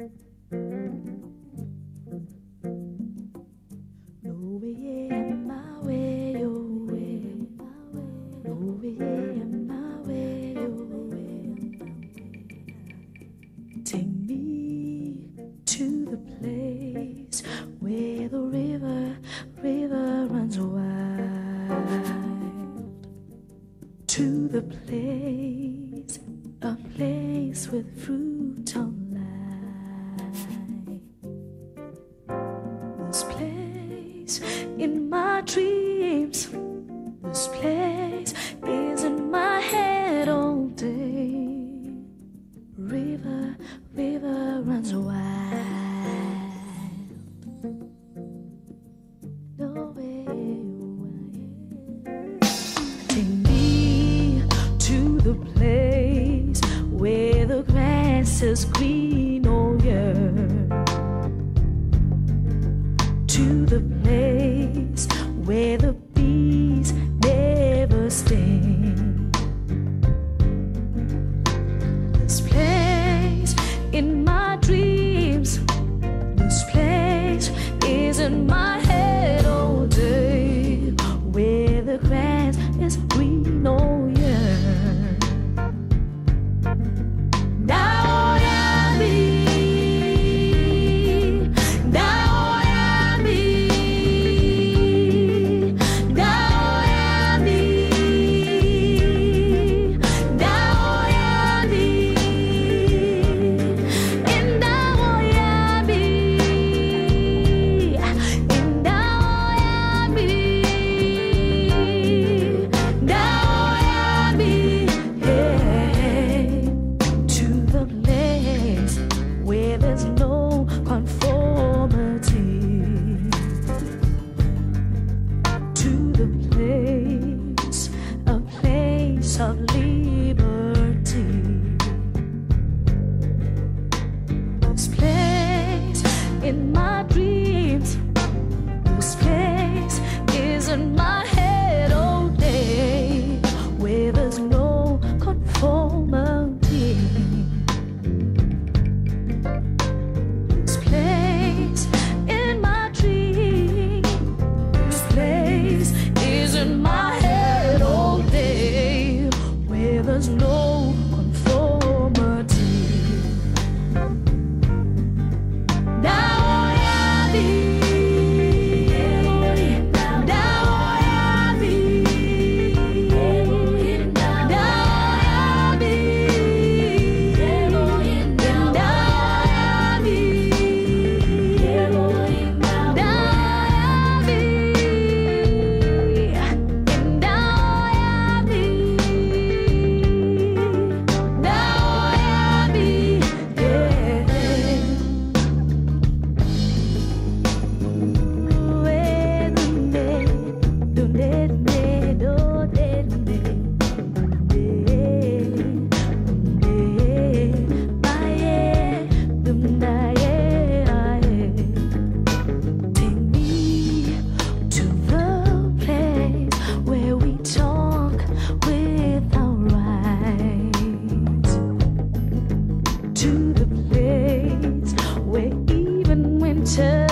Take me to the place where the river runs wild. To the place, a place with fruit of life. This place in my dreams, this place is in my head all day. River runs wild. No way. Take me to the place where the grass is green all year. To the place where the bees never sting. This place in my dreams, this place is in my head all day, where the grass is green all year. Ndawo Yami, Ndawo Yami, Ndawo Yami, Ndawo Yami, Ndawo Yami, Ndawo Yami, hey, to the place where there's no conformity, to the place, a place of liberty. This place in my dreams, this place is in my head all day, where there's no conformity. This place in my dream, this place is in my head all day, where there's no conformity. Ndawo Yami, Ndawo Yami, Ndawo Yami, Ndawo Take me to the place where we talk with our eyes. To the place where even winter